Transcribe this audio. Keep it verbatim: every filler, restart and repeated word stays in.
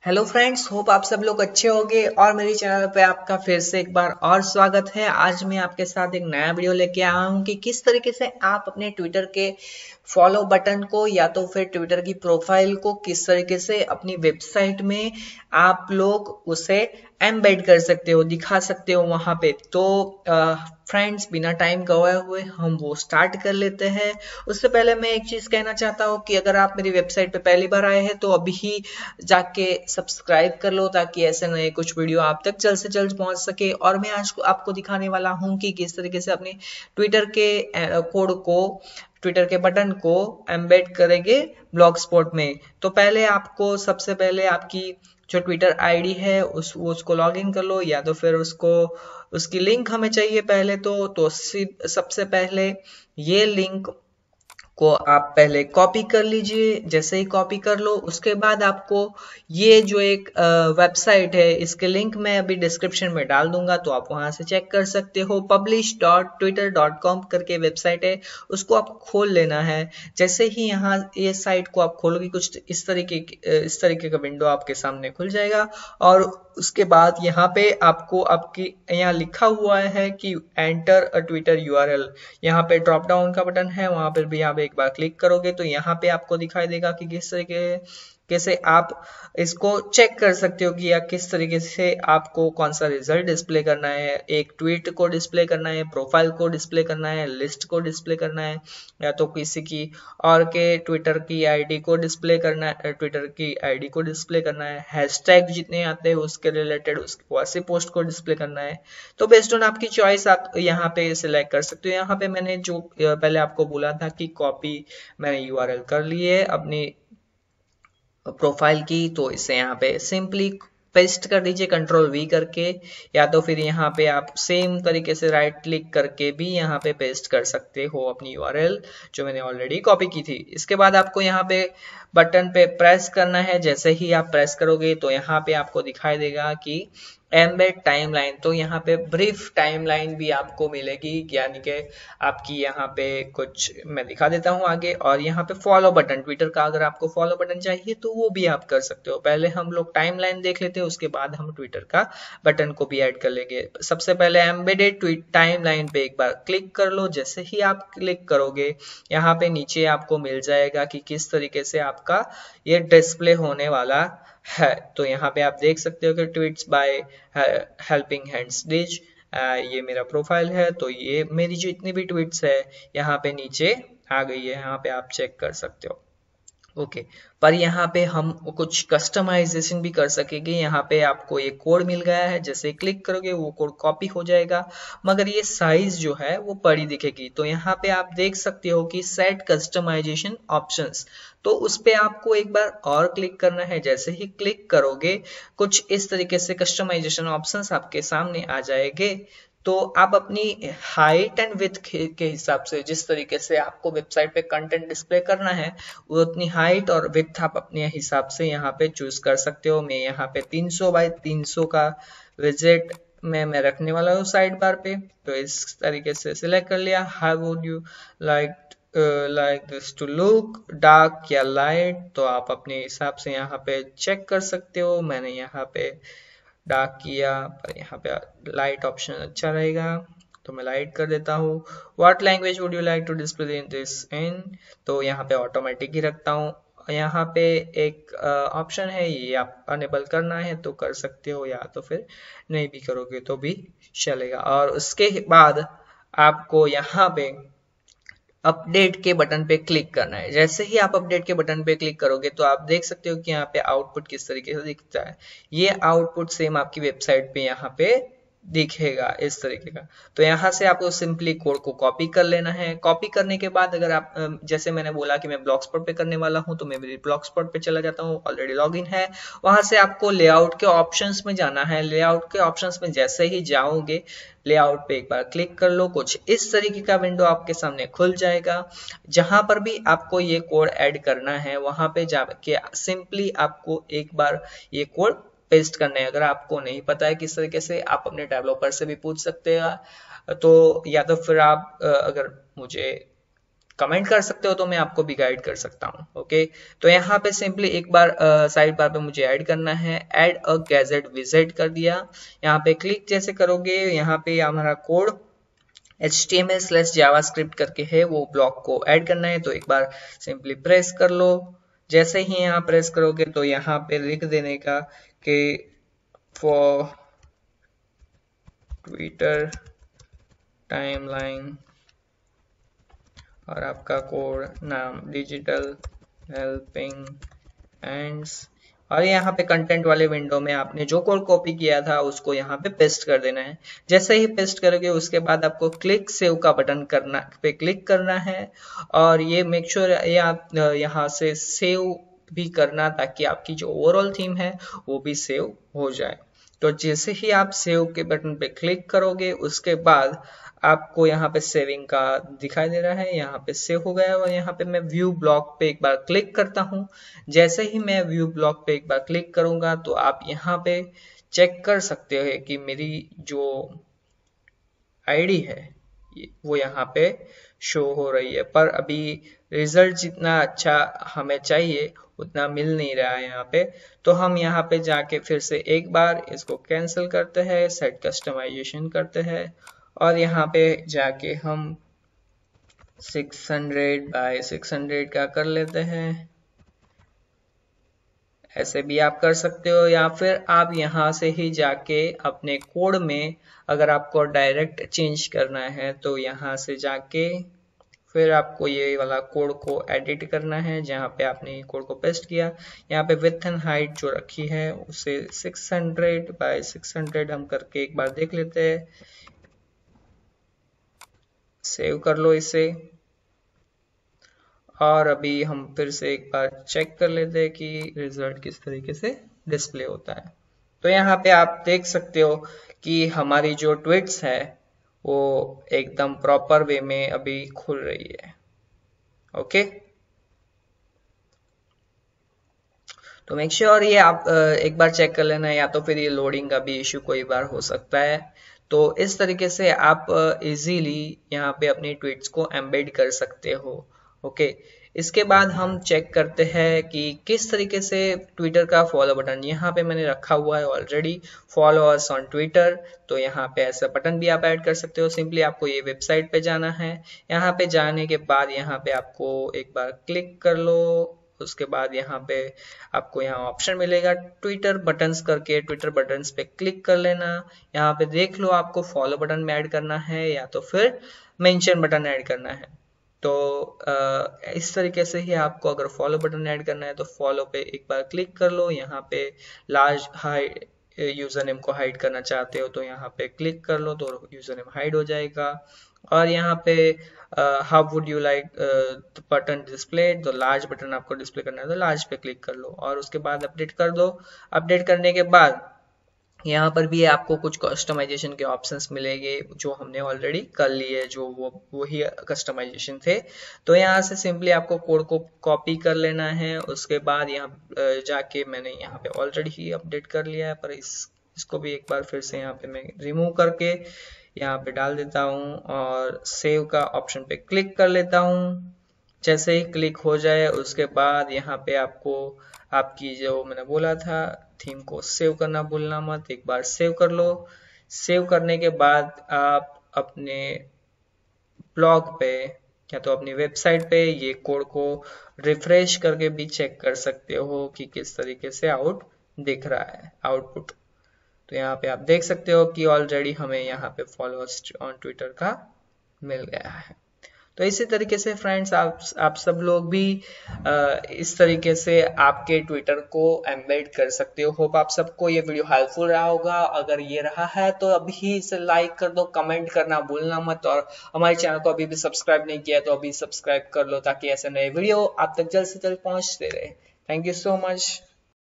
Hello friends, hope आप सब लोग अच्छे होंगे और मेरी चैनल पे आपका फिर से एक बार और स्वागत है। आज मैं आपके साथ एक नया वीडियो लेके आया हूँ कि किस तरीके से आप अपने ट्विटर के फॉलो बटन को या तो फिर ट्विटर की प्रोफाइल को किस तरीके से अपनी वेबसाइट में आप लोग उसे एम्बेड कर सकते हो, दिखा सकते हो वहां पे। तो फ्रेंड्स, बिना टाइम गवाए हुए हम वो स्टार्ट कर लेते हैं। उससे पहले मैं एक चीज कहना चाहता हूँ कि अगर आप मेरी वेबसाइट पे पहली बार आए हैं तो अभी ही जाके सब्सक्राइब कर लो, ताकि ऐसे नए कुछ वीडियो आप तक जल्द से जल्द पहुंच सके। और मैं आज आपको दिखाने वाला हूं कि किस तरीके से अपने ट्विटर के कोड को, ट्विटर के बटन को एम्बेड करेंगे ब्लॉग स्पॉट में। तो पहले आपको, सबसे पहले आपकी जो ट्विटर आईडी है उस वो उसको लॉग इन कर लो, या तो फिर उसको उसकी लिंक हमें चाहिए पहले। तो तो सबसे पहले ये लिंक को आप पहले कॉपी कर लीजिए। जैसे ही कॉपी कर लो, उसके बाद आपको ये जो एक वेबसाइट है, इसके लिंक मैं अभी डिस्क्रिप्शन में डाल दूंगा, तो आप वहां से चेक कर सकते हो। Publish dot Twitter dot com करके वेबसाइट है, उसको आप खोल लेना है। जैसे ही यहाँ ये साइट को आप खोलोगे, कुछ इस तरीके इस तरीके का विंडो आपके सामने खुल जाएगा। और उसके बाद यहाँ पे आपको, आपकी यहाँ लिखा हुआ है कि एंटर अ ट्विटर यूआरएल। यहाँ पे ड्रॉप डाउन का बटन है, वहां पर भी आप एक बार क्लिक करोगे तो यहाँ पे आपको दिखाई देगा कि किस तरीके कैसे आप इसको चेक कर सकते हो कि या किस तरीके से आपको कौन सा रिजल्ट डिस्प्ले करना है। एक ट्वीट को डिस्प्ले करना है, प्रोफाइल को डिस्प्ले करना है, लिस्ट को डिस्प्ले करना है, या तो किसी की और के ट्विटर की आईडी को डिस्प्ले करना है, ट्विटर की आईडी को डिस्प्ले करना है, हैशटैग जितने आते हैं उसके रिलेटेड उसकी वैसे पोस्ट को डिस्प्ले करना है। तो बेस्ड ऑन आपकी चॉइस आप यहाँ पे सिलेक्ट कर सकते हो। यहाँ पे मैंने जो पहले आपको बोला था कि कॉपी मैंने यूआरएल कर ली है अपनी प्रोफाइल की, तो इसे यहाँ पे सिंपली पेस्ट कर दीजिए कंट्रोल वी करके, या तो फिर यहाँ पे आप सेम तरीके से राइट क्लिक करके भी यहाँ पे पेस्ट कर सकते हो अपनी यूआरएल जो मैंने ऑलरेडी कॉपी की थी। इसके बाद आपको यहाँ पे बटन पे प्रेस करना है। जैसे ही आप प्रेस करोगे तो यहाँ पे आपको दिखाई देगा कि एम्बेड टाइमलाइन। तो यहाँ पे ब्रीफ टाइमलाइन भी आपको मिलेगी, यानी कि आपकी यहाँ पे कुछ मैं दिखा देता हूँ आगे। और यहाँ पे फॉलो बटन, ट्विटर का अगर आपको फॉलो बटन चाहिए तो वो भी आप कर सकते हो। पहले हम लोग टाइमलाइन देख लेते हैं, उसके बाद हम ट्विटर का बटन को भी ऐड कर लेंगे। सबसे पहले एम्बेडेड ट्वीट टाइमलाइन पे एक बार क्लिक कर लो। जैसे ही आप क्लिक करोगे, यहाँ पे नीचे आपको मिल जाएगा कि किस तरीके से आपका ये डिस्प्ले होने वाला है। तो यहाँ पे आप देख सकते हो कि tweets by helping hands this, ये मेरा प्रोफाइल है। तो ये मेरी जो इतनी भी ट्वीट्स है यहाँ पे नीचे आ गई है, यहाँ पे आप चेक कर सकते हो। Okay okay. पर यहाँ पे हम कुछ कस्टमाइजेशन भी कर सकेंगे। यहाँ पे आपको एक कोड मिल गया है, जैसे क्लिक करोगे वो कोड कॉपी हो जाएगा, मगर ये साइज जो है वो बड़ी दिखेगी। तो यहाँ पे आप देख सकते हो कि सेट कस्टमाइजेशन ऑप्शंस, तो उस पे आपको एक बार और क्लिक करना है। जैसे ही क्लिक करोगे, कुछ इस तरीके से कस्टमाइजेशन ऑप्शंस आपके सामने आ जाएंगे। तो आप अपनी हाइट एंड विड्थ के हिसाब से, जिस तरीके से आपको वेबसाइट पे कंटेंट डिस्प्ले करना है, वो उतनी हाइट और विड्थ आप अपने हिसाब से यहाँ पे चूज कर सकते हो। मैं यहाँ पे तीन सौ बाय तीन सौ का विजेट में मैं रखने वाला हूँ साइड बार पे। तो इस तरीके से सिलेक्ट कर लिया। How would you like like this to look, dark या लाइट, तो आप अपने हिसाब से यहाँ पे चेक कर सकते हो। मैंने यहाँ पे डार्क किया, पर यहाँ पे लाइट ऑप्शन अच्छा रहेगा, तो मैं लाइट कर देता हूँ। What language would you like to display this in, तो यहाँ पे ऑटोमेटिक ही रखता हूँ। यहाँ पे एक ऑप्शन है, ये आप अनेबल करना है तो कर सकते हो, या तो फिर नहीं भी करोगे तो भी चलेगा। और उसके बाद आपको यहाँ पे अपडेट के बटन पे क्लिक करना है। जैसे ही आप अपडेट के बटन पे क्लिक करोगे तो आप देख सकते हो कि यहाँ पे आउटपुट किस तरीके से दिखता है। ये आउटपुट सेम आपकी वेबसाइट पे यहाँ पे दिखेगा इस तरीके का। तो यहाँ से आपको सिंपली कोड को कॉपी कर लेना है। कॉपी करने के बाद अगर आप, जैसे मैंने बोला कि मैं ब्लॉग स्पॉट पे करने वाला हूँ, तो मैं मेरी ब्लॉग स्पॉट पे चला जाता हूँ, ऑलरेडी लॉगिन है। वहां से आपको लेआउट के ऑप्शंस में जाना है। लेआउट के ऑप्शंस में जैसे ही जाओगे, लेआउट पे एक बार क्लिक कर लो, कुछ इस तरीके का विंडो आपके सामने खुल जाएगा। जहां पर भी आपको ये कोड ऐड करना है, वहां पे जाके सिंपली आपको एक बार ये कोड पेस्ट करना है। अगर आपको नहीं पता है किस तरीके से, आप अपने डेवलपर से भी पूछ सकते हैं। तो या तो फिर आप अगर मुझे कमेंट कर सकते हो तो मैं आपको भी गाइड कर सकता हूँ। ओके, तो यहाँ पे सिंपली एक बार साइड बार पे मुझे ऐड करना है, ऐड अ गैजेट विजिट कर दिया। यहाँ पे क्लिक जैसे करोगे यहाँ पे हमारा code H T M L slash JavaScript करके है, वो ब्लॉक को ऐड करना है। तो एक बार सिंपली प्रेस कर लो। जैसे ही यहाँ प्रेस करोगे तो यहाँ पे लिख देने का कि फॉर ट्विटर टाइमलाइन और आपका कोड नाम डिजिटल हेल्पिंग हैंड्स, और यहाँ पे कंटेंट वाले विंडो में आपने जो कोड कॉपी किया था उसको यहाँ पे पेस्ट कर देना है। जैसे ही पेस्ट करोगे उसके बाद आपको क्लिक सेव का बटन करना पे क्लिक करना है, और ये मेक श्योर ये आप यहाँ से सेव भी करना ताकि आपकी जो ओवरऑल थीम है वो भी सेव हो जाए। तो जैसे ही आप सेव के बटन पे क्लिक करोगे उसके बाद आपको यहाँ पे सेविंग का दिखाई दे रहा है, यहाँ पे सेव हो गया है। और यहाँ पे मैं व्यू ब्लॉक पे एक बार क्लिक करता हूँ। जैसे ही मैं व्यू ब्लॉक पे एक बार क्लिक करूंगा तो आप यहाँ पे चेक कर सकते हो कि मेरी जो आईडी है वो यहाँ पे शो हो रही है, पर अभी रिजल्ट जितना अच्छा हमें चाहिए उतना मिल नहीं रहा है यहाँ पे। तो हम यहाँ पे जाके फिर से एक बार इसको कैंसिल करते हैं, सेट कस्टमाइजेशन करते हैं, और यहाँ पे जाके हम six hundred by six hundred का कर लेते हैं। ऐसे भी आप कर सकते हो, या फिर आप यहाँ से ही जाके अपने कोड में अगर आपको डायरेक्ट चेंज करना है तो यहाँ से जाके फिर आपको ये वाला कोड को एडिट करना है, जहाँ पे आपने ये कोड को पेस्ट किया। यहाँ पे विड्थ एंड हाइट जो रखी है उसे six hundred by six hundred हम करके एक बार देख लेते हैं। सेव कर लो इसे, और अभी हम फिर से एक बार चेक कर लेते हैं कि रिजल्ट किस तरीके से डिस्प्ले होता है। तो यहाँ पे आप देख सकते हो कि हमारी जो ट्वीट्स है वो एकदम प्रॉपर वे में अभी खुल रही है। ओके, तो मेक श्योर ये आप एक बार चेक कर लेना, या तो फिर ये लोडिंग का भी इश्यू कोई बार हो सकता है। तो इस तरीके से आप इजीली यहाँ पे अपनी ट्वीट्स को एम्बेड कर सकते हो। ओके, इसके बाद हम चेक करते हैं कि किस तरीके से ट्विटर का फॉलो बटन, यहाँ पे मैंने रखा हुआ है already follow us on Twitter. तो यहाँ पे ऐसा बटन भी आप ऐड कर सकते हो। सिंपली आपको ये वेबसाइट पे जाना है, यहाँ पे जाने के बाद यहाँ पे आपको एक बार क्लिक कर लो। उसके बाद यहाँ पे आपको यहाँ ऑप्शन मिलेगा ट्विटर बटन्स करके, ट्विटर बटन्स पे क्लिक कर लेना। यहाँ पे देख लो आपको फॉलो बटन में ऐड करना है या तो फिर मेंशन बटन ऐड करना है। तो आ, इस तरीके से ही आपको अगर फॉलो बटन ऐड करना है तो फॉलो पे एक बार क्लिक कर लो। यहाँ पे लार्ज हाइड यूजर नेम को हाइड करना चाहते हो तो यहाँ पे क्लिक कर लो तो यूजर नेम हाइड हो जाएगा। और यहाँ पे how would you like button display, तो लार्ज बटन आपको डिस्प्ले करना है तो लार्ज पे क्लिक कर लो, और उसके बाद अपडेट कर दो। अपडेट करने के बाद यहाँ पर भी आपको कुछ कस्टमाइजेशन के ऑप्शंस मिलेंगे जो हमने ऑलरेडी कर लिए, जो वो वही कस्टमाइजेशन थे। तो यहाँ से सिंपली आपको कोड को कॉपी कर लेना है। उसके बाद यहाँ जाके मैंने यहाँ पे ऑलरेडी ही अपडेट कर लिया है, पर इस इसको भी एक बार फिर से यहाँ पे मैं रिमूव करके यहाँ पे डाल देता हूँ और सेव का ऑप्शन पे क्लिक कर लेता हूँ। जैसे ही क्लिक हो जाए उसके बाद यहाँ पे आपको आपकी जो मैंने बोला था थीम को सेव करना भूलना मत, एक बार सेव कर लो। सेव करने के बाद आप अपने ब्लॉग पे या तो अपनी वेबसाइट पे ये कोड को रिफ्रेश करके भी चेक कर सकते हो कि किस तरीके से आउट दिख रहा है आउटपुट। तो यहाँ पे आप देख सकते हो कि ऑलरेडी हमें यहाँ पे फॉलोअर्स ऑन ट्विटर का मिल गया है। तो इसी तरीके से फ्रेंड्स आप आप सब लोग भी आ, इस तरीके से आपके ट्विटर को एम्बेड कर सकते हो। होप आप सबको ये वीडियो हेल्पफुल रहा होगा। अगर ये रहा है तो अभी इसे लाइक कर दो, कमेंट करना भूलना मत, और हमारे चैनल को अभी भी सब्सक्राइब नहीं किया तो अभी सब्सक्राइब कर लो ताकि ऐसे नए वीडियो आप तक जल्द से जल्द पहुंचते रहे। Thank you so much.